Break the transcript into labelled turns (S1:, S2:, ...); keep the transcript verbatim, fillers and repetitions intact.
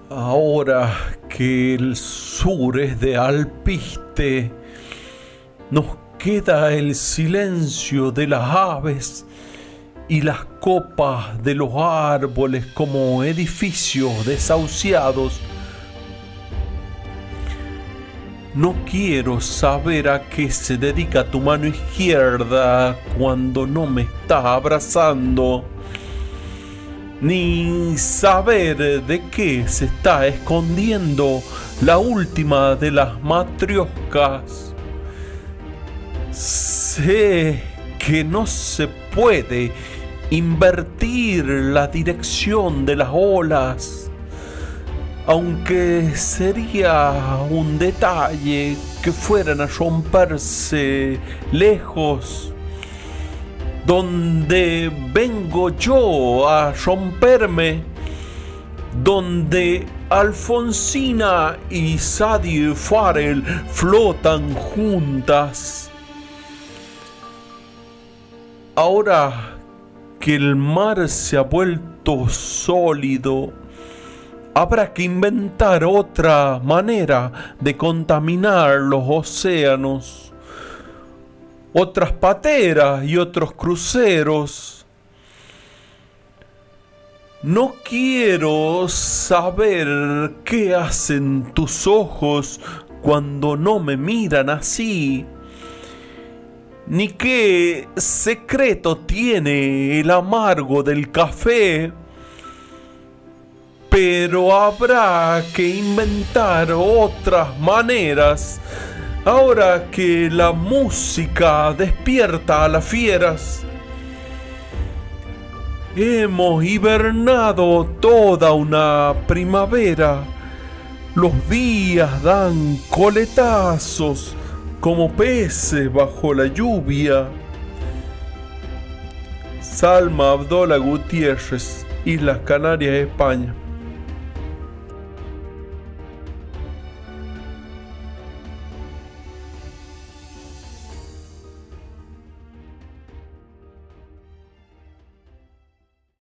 S1: Ahora que el sur es de alpiste, nos queda el silencio de las aves y las copas de los árboles como edificios desahuciados. No quiero saber a qué se dedica tu mano izquierda cuando no me estás abrazando, ni saber de qué se está escondiendo la última de las matrioscas. Sé que no se puede invertir la dirección de las olas, aunque sería un detalle que fueran a romperse lejos, donde vengo yo a romperme, donde Alfonsina y Sadie Farrell flotan juntas. Ahora que el mar se ha vuelto sólido, habrá que inventar otra manera de contaminar los océanos, otras pateras y otros cruceros. No quiero saber qué hacen tus ojos cuando no me miran así, ni qué secreto tiene el amargo del café, pero habrá que inventar otras maneras. Ahora que la música despierta a las fieras, hemos hibernado toda una primavera. Los días dan coletazos como peces bajo la lluvia. Salma Abdola Gutiérrez, Islas Canarias, España.